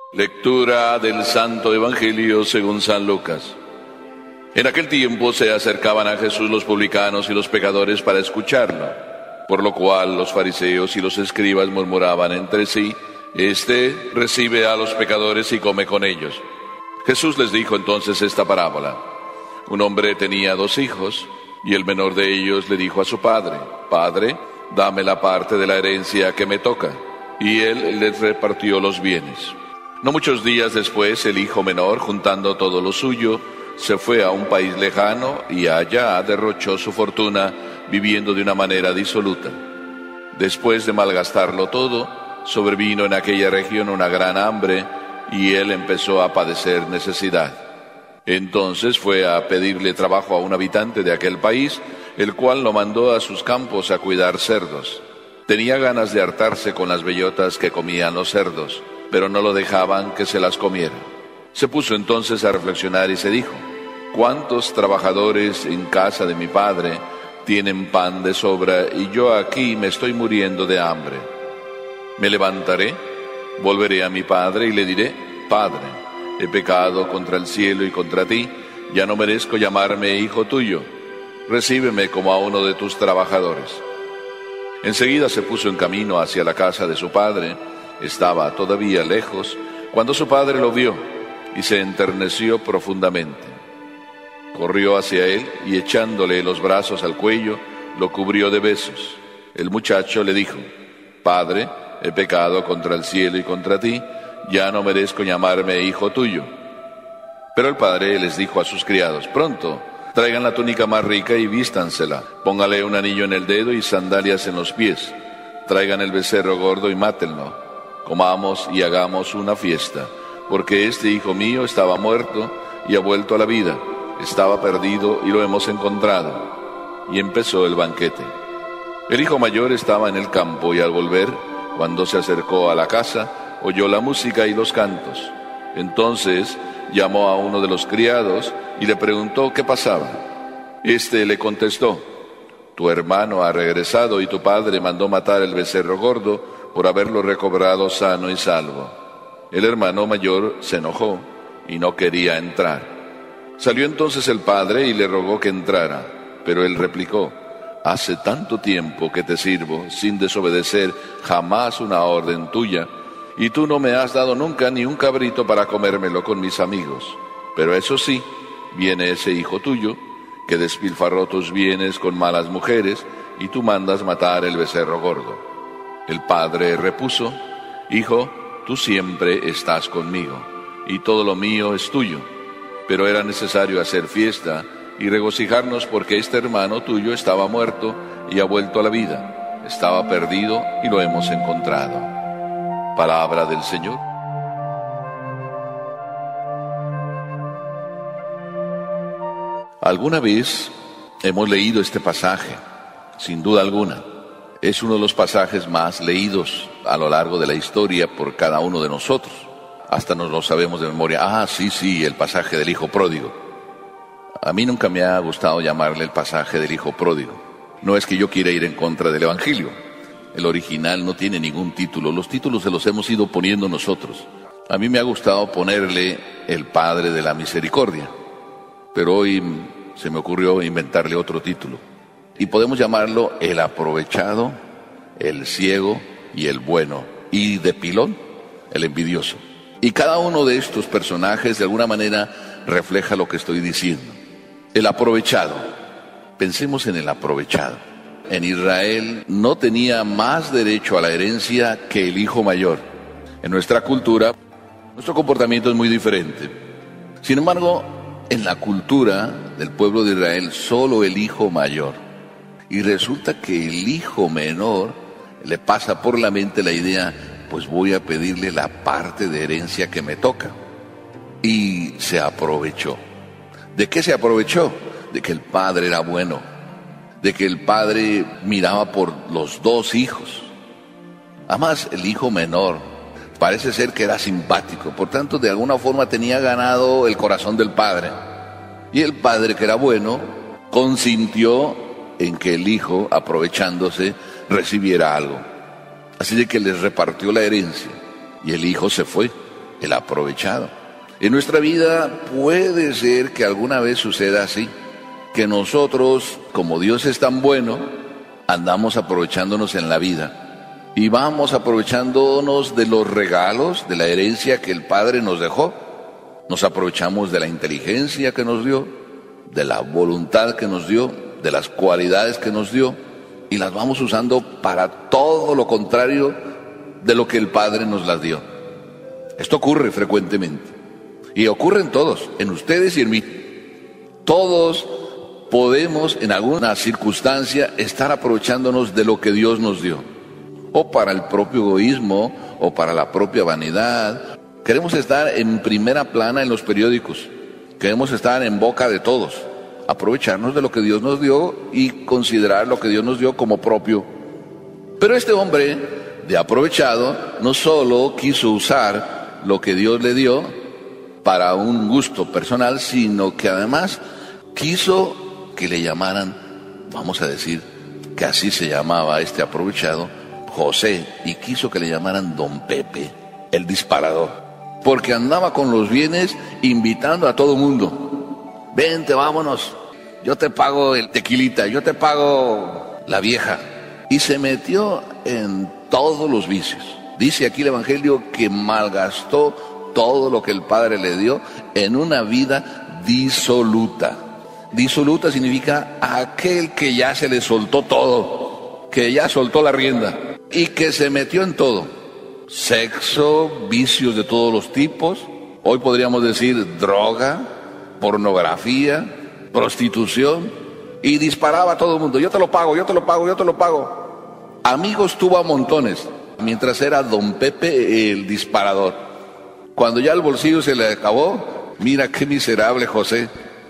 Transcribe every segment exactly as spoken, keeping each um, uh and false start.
Lectura del Santo Evangelio según San Lucas. En aquel tiempo se acercaban a Jesús los publicanos y los pecadores para escucharlo, por lo cual los fariseos y los escribas murmuraban entre sí: Este recibe a los pecadores y come con ellos. Jesús les dijo entonces esta parábola. Un hombre tenía dos hijos, y el menor de ellos le dijo a su padre: Padre, dame la parte de la herencia que me toca. Y él les repartió los bienes. No muchos días después, el hijo menor, juntando todo lo suyo, se fue a un país lejano y allá derrochó su fortuna, viviendo de una manera disoluta. Después de malgastarlo todo, sobrevino en aquella región una gran hambre, y él empezó a padecer necesidad. Entonces fue a pedirle trabajo a un habitante de aquel país, el cual lo mandó a sus campos a cuidar cerdos. Tenía ganas de hartarse con las bellotas que comían los cerdos, pero no lo dejaban que se las comiera. Se puso entonces a reflexionar y se dijo: ¿Cuántos trabajadores en casa de mi padre tienen pan de sobra y yo aquí me estoy muriendo de hambre? Me levantaré, volveré a mi padre y le diré: Padre, he pecado contra el cielo y contra ti, ya no merezco llamarme hijo tuyo. Recíbeme como a uno de tus trabajadores. Enseguida se puso en camino hacia la casa de su padre. Estaba todavía lejos cuando su padre lo vio y se enterneció profundamente. Corrió hacia él y echándole los brazos al cuello, lo cubrió de besos. El muchacho le dijo: Padre, he pecado contra el cielo y contra ti, ya no merezco llamarme hijo tuyo. Pero el padre les dijo a sus criados: Pronto, traigan la túnica más rica y vístansela, póngale un anillo en el dedo y sandalias en los pies. Traigan el becerro gordo y mátenlo. Comamos y hagamos una fiesta, porque este hijo mío estaba muerto y ha vuelto a la vida, estaba perdido y lo hemos encontrado. Y empezó el banquete. El hijo mayor estaba en el campo y al volver, cuando se acercó a la casa, oyó la música y los cantos. Entonces llamó a uno de los criados y le preguntó qué pasaba. Este le contestó: Tu hermano ha regresado y tu padre mandó matar el becerro gordo por haberlo recobrado sano y salvo. El hermano mayor se enojó y no quería entrar. Salió entonces el padre y le rogó que entrara, pero él replicó: Hace tanto tiempo que te sirvo, sin desobedecer jamás una orden tuya, y tú no me has dado nunca ni un cabrito para comérmelo con mis amigos. Pero eso sí, viene ese hijo tuyo, que despilfarró tus bienes con malas mujeres, y tú mandas matar el becerro gordo. El padre repuso: Hijo, tú siempre estás conmigo, y todo lo mío es tuyo. Pero era necesario hacer fiesta y regocijarnos porque este hermano tuyo estaba muerto y ha vuelto a la vida, estaba perdido y lo hemos encontrado. Palabra del Señor. Alguna vez hemos leído este pasaje, sin duda alguna. Es uno de los pasajes más leídos a lo largo de la historia por cada uno de nosotros. Hasta nos lo sabemos de memoria. Ah, sí, sí, el pasaje del hijo pródigo. A mí nunca me ha gustado llamarle el pasaje del hijo pródigo. No es que yo quiera ir en contra del Evangelio. El original no tiene ningún título. Los títulos se los hemos ido poniendo nosotros. A mí me ha gustado ponerle el Padre de la Misericordia. Pero hoy se me ocurrió inventarle otro título. Y podemos llamarlo el aprovechado, el ciego y el bueno. Y de pilón, el envidioso. Y cada uno de estos personajes de alguna manera refleja lo que estoy diciendo. El aprovechado. Pensemos en el aprovechado. En Israel no tenía más derecho a la herencia que el hijo mayor. En nuestra cultura, nuestro comportamiento es muy diferente. Sin embargo, en la cultura del pueblo de Israel, solo el hijo mayor. Y resulta que el hijo menor le pasa por la mente la idea: pues voy a pedirle la parte de herencia que me toca. Y se aprovechó. ¿De qué se aprovechó? De que el padre era bueno, de que el padre miraba por los dos hijos. Además, el hijo menor parece ser que era simpático, por tanto, de alguna forma tenía ganado el corazón del padre. Y el padre, que era bueno, consintió en que el hijo, aprovechándose, recibiera algo. Así de que les repartió la herencia y el hijo se fue. el aprovechado. En nuestra vida puede ser que alguna vez suceda así, que nosotros, como Dios es tan bueno, andamos aprovechándonos en la vida y vamos aprovechándonos de los regalos, de la herencia que el Padre nos dejó. Nos aprovechamos de la inteligencia que nos dio, de la voluntad que nos dio, de las cualidades que nos dio, y las vamos usando para todo lo contrario de lo que el Padre nos las dio. Esto ocurre frecuentemente, y ocurre en todos, en ustedes y en mí. Todos podemos en alguna circunstancia estar aprovechándonos de lo que Dios nos dio, o para el propio egoísmo, o para la propia vanidad. Queremos estar en primera plana en los periódicos, queremos estar en boca de todos, aprovecharnos de lo que Dios nos dio y considerar lo que Dios nos dio como propio. Pero este hombre de aprovechado no solo quiso usar lo que Dios le dio para un gusto personal, sino que además quiso que le llamaran, vamos a decir que así se llamaba este aprovechado, José, y quiso que le llamaran Don Pepe, el disparador, porque andaba con los bienes invitando a todo mundo. Vente, vámonos, yo te pago el tequilita, yo te pago la vieja. Y se metió en todos los vicios. Dice aquí el Evangelio que malgastó todo lo que el Padre le dio en una vida disoluta. Disoluta significa aquel que ya se le soltó todo, que ya soltó la rienda y que se metió en todo. Sexo, vicios de todos los tipos, hoy podríamos decir droga, pornografía, prostitución, y disparaba a todo el mundo. Yo te lo pago, yo te lo pago, yo te lo pago. Amigos tuvo a montones, mientras era Don Pepe el disparador. Cuando ya el bolsillo se le acabó, mira qué miserable José.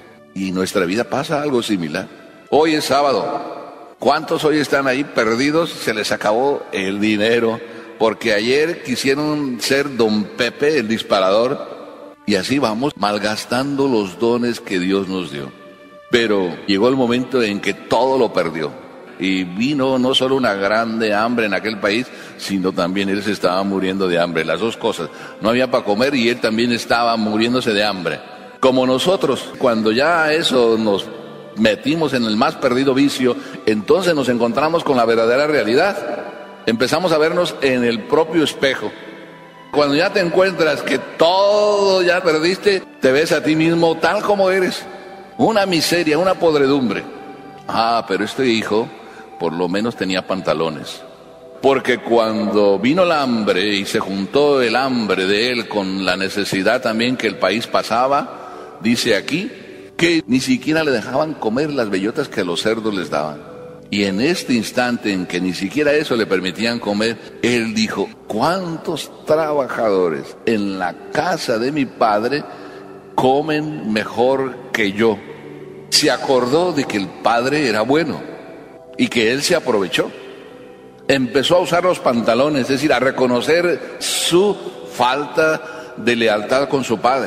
Y en nuestra vida pasa algo similar. Hoy es sábado. ¿Cuántos hoy están ahí perdidos? Se les acabó el dinero, porque ayer quisieron ser Don Pepe el disparador, y así vamos malgastando los dones que Dios nos dio. Pero llegó el momento en que todo lo perdió, y vino no solo una grande hambre en aquel país, sino también él se estaba muriendo de hambre, las dos cosas. No había para comer y él también estaba muriéndose de hambre. Como nosotros, cuando ya eso nos metimos en el más perdido vicio, entonces nos encontramos con la verdadera realidad. Empezamos a vernos en el propio espejo. Cuando ya te encuentras que todo ya perdiste, te ves a ti mismo tal como eres. Una miseria, una podredumbre. Ah, pero este hijo por lo menos tenía pantalones. Porque cuando vino el hambre y se juntó el hambre de él con la necesidad también que el país pasaba, dice aquí que ni siquiera le dejaban comer las bellotas que a los cerdos les daban. Y en este instante en que ni siquiera eso le permitían comer, él dijo: ¿cuántos trabajadores en la casa de mi padre comen mejor que yo? Se acordó de que el padre era bueno y que él se aprovechó. Empezó a usar los pantalones, es decir, a reconocer su falta de lealtad con su padre.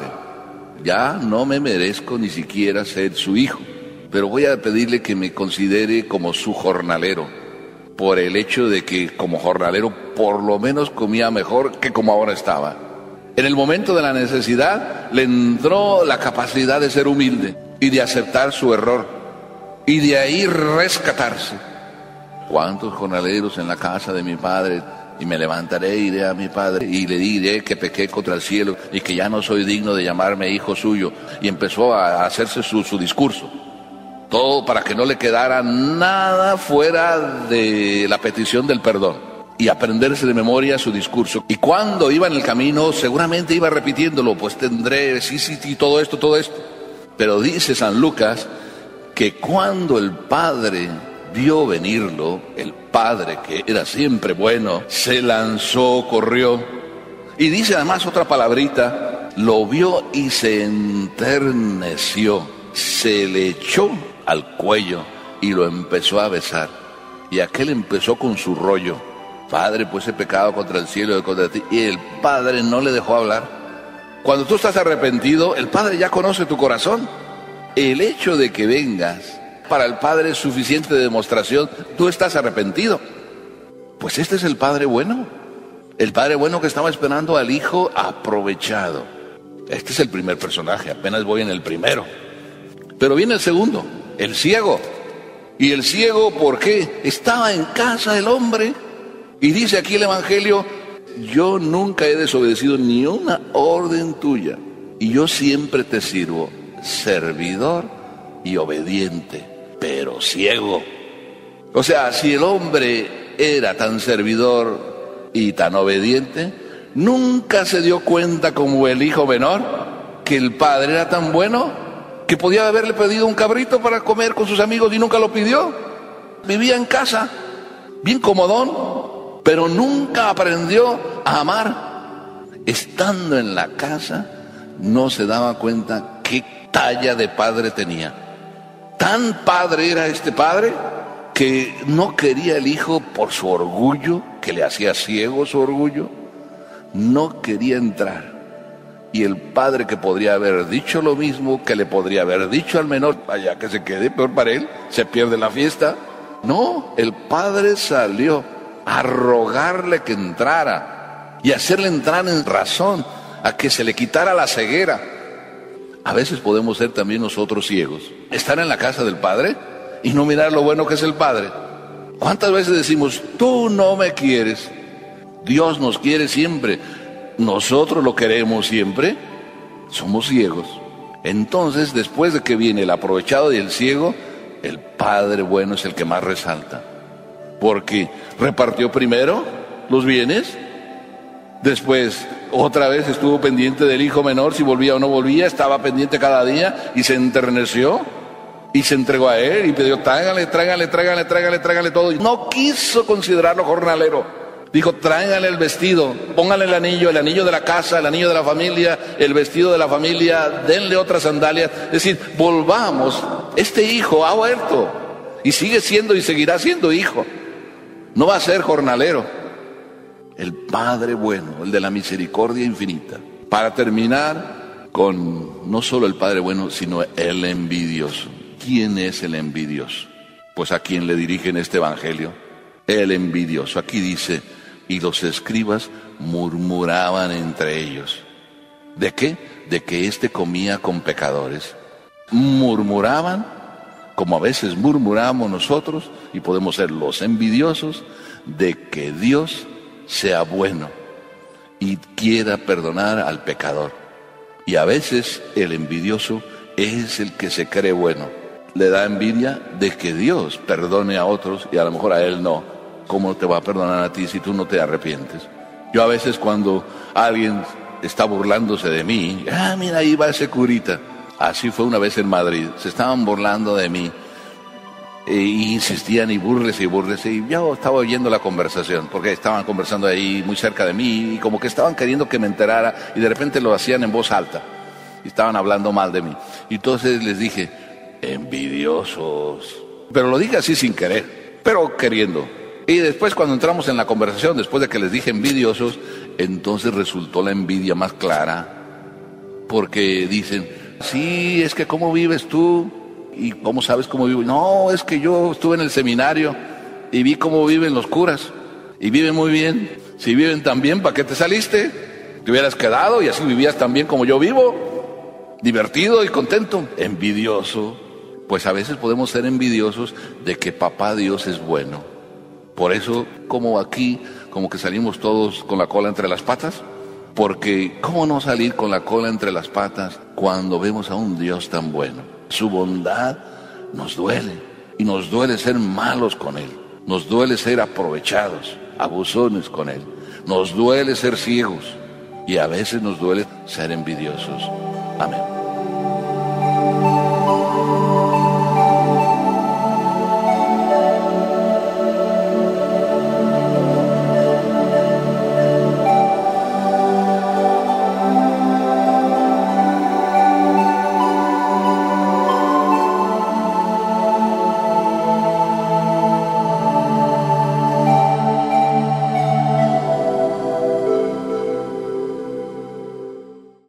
Ya no me merezco ni siquiera ser su hijo, pero voy a pedirle que me considere como su jornalero, por el hecho de que como jornalero por lo menos comía mejor que como ahora estaba. En el momento de la necesidad le entró la capacidad de ser humilde y de aceptar su error y de ahí rescatarse. ¿Cuántos jornaleros en la casa de mi padre? Y me levantaré, iré a mi padre y le diré que pequé contra el cielo y que ya no soy digno de llamarme hijo suyo. Y empezó a hacerse su, su discurso. Todo para que no le quedara nada fuera de la petición del perdón. Y aprenderse de memoria su discurso. Y cuando iba en el camino, seguramente iba repitiéndolo. Pues tendré, sí, sí, sí, todo esto, todo esto. Pero dice San Lucas que cuando el padre vio venirlo, el padre que era siempre bueno, se lanzó, corrió. Y dice además otra palabrita: lo vio y se enterneció, se le echó al cuello y lo empezó a besar. Y aquel empezó con su rollo: padre, pues he pecado contra el cielo y contra ti. Y el padre no le dejó hablar. Cuando tú estás arrepentido, el padre ya conoce tu corazón. El hecho de que vengas, para el Padre es suficiente demostración, tú estás arrepentido. Pues este es el Padre bueno. El padre bueno que estaba esperando al hijo aprovechado. Este es el primer personaje, apenas voy en el primero. Pero viene el segundo, el ciego. Y el ciego, ¿por qué? Estaba en casa el hombre. Y dice aquí el Evangelio, yo nunca he desobedecido ni una orden tuya. Y yo siempre te sirvo, servidor y obediente, pero ciego. O sea, si el hombre era tan servidor y tan obediente, nunca se dio cuenta como el hijo menor que el padre era tan bueno que podía haberle pedido un cabrito para comer con sus amigos y nunca lo pidió. Vivía en casa, bien comodón, pero nunca aprendió a amar. Estando en la casa, no se daba cuenta qué talla de padre tenía. Tan padre era este padre que no quería el hijo por su orgullo, que le hacía ciego su orgullo, no quería entrar. Y el padre, que podría haber dicho lo mismo, que le podría haber dicho al menor, vaya que se quede, peor para él, se pierde la fiesta. No, el padre salió a rogarle que entrara y hacerle entrar en razón, a que se le quitara la ceguera. A veces podemos ser también nosotros ciegos, estar en la casa del padre y no mirar lo bueno que es el padre. ¿Cuántas veces decimos, tú no me quieres? Dios nos quiere siempre, nosotros lo queremos siempre. Somos ciegos. Entonces, después de que viene el aprovechado y el ciego, el padre bueno es el que más resalta, porque repartió primero los bienes, después otra vez estuvo pendiente del hijo menor, si volvía o no volvía, estaba pendiente cada día y se enterneció y se entregó a él y pidió, tráigale, tráigale, tráigale, tráigale, tráigale todo. Y no quiso considerarlo jornalero. Dijo, tráigale el vestido, póngale el anillo, el anillo de la casa, el anillo de la familia, el vestido de la familia, denle otras sandalias. Es decir, volvamos, este hijo ha vuelto y sigue siendo y seguirá siendo hijo. No va a ser jornalero. El Padre bueno, el de la misericordia infinita. Para terminar con no solo el Padre bueno, sino el envidioso. ¿Quién es el envidioso? Pues a quien le dirigen este evangelio. El envidioso. Aquí dice, y los escribas murmuraban entre ellos. ¿De qué? De que éste comía con pecadores. Murmuraban, como a veces murmuramos nosotros, y podemos ser los envidiosos, de que Dios sea bueno y quiera perdonar al pecador. Y a veces el envidioso es el que se cree bueno. Le da envidia de que Dios perdone a otros y a lo mejor a él no. ¿Cómo te va a perdonar a ti si tú no te arrepientes? Yo a veces, cuando alguien está burlándose de mí, ah, mira, ahí va ese curita. Así fue una vez en Madrid, se estaban burlando de mí e insistían y búrlese y búrlese, y yo estaba oyendo la conversación, porque estaban conversando ahí muy cerca de mí y como que estaban queriendo que me enterara, y de repente lo hacían en voz alta y estaban hablando mal de mí. Y entonces les dije, envidiosos, pero lo dije así sin querer, pero queriendo. Y después, cuando entramos en la conversación, después de que les dije envidiosos, entonces resultó la envidia más clara, porque dicen, sí, es que ¿cómo vives tú? ¿Y cómo sabes cómo vivo? No, es que yo estuve en el seminario y vi cómo viven los curas, y viven muy bien. Si viven tan bien, ¿para qué te saliste? Te hubieras quedado y así vivías tan bien como yo vivo, divertido y contento. Envidioso. Pues a veces podemos ser envidiosos de que papá Dios es bueno. Por eso, como aquí, como que salimos todos con la cola entre las patas, porque ¿cómo no salir con la cola entre las patas cuando vemos a un Dios tan bueno? Su bondad nos duele, y nos duele ser malos con Él, nos duele ser aprovechados, abusones con Él, nos duele ser ciegos, y a veces nos duele ser envidiosos. Amén.